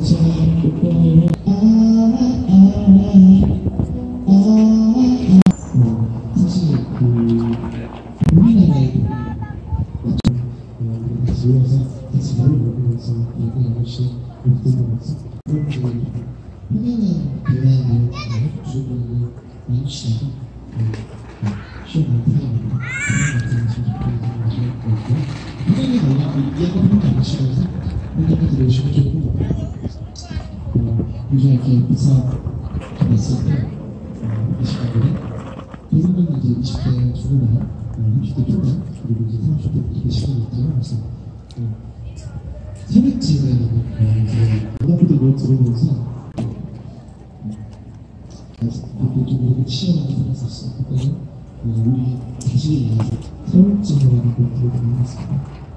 사실 우리나라에도 모여서 같이 밥을 먹으면서 얘기하는 것이 목표인 것 같습니다. 편안한 대화를 주변에 나누시다가 시원한 타임으로 편안한 편안히 만나고 이야기하는 게 아니시면서 편하게 들으시면 좋고 요즘 이렇게 부산 갔을 때 이 시간들에 대부분 이제 20대 중후반, 30대 초반, 그리고 이제 30대 이렇게 시간이 있잖아요. 그래서 새벽쯤에 음악들을 들으면서 그때 좀 이렇게 치열하게 살았었어요. 그때는 우리 다시 새벽쯤이라는 곡들을 들으면서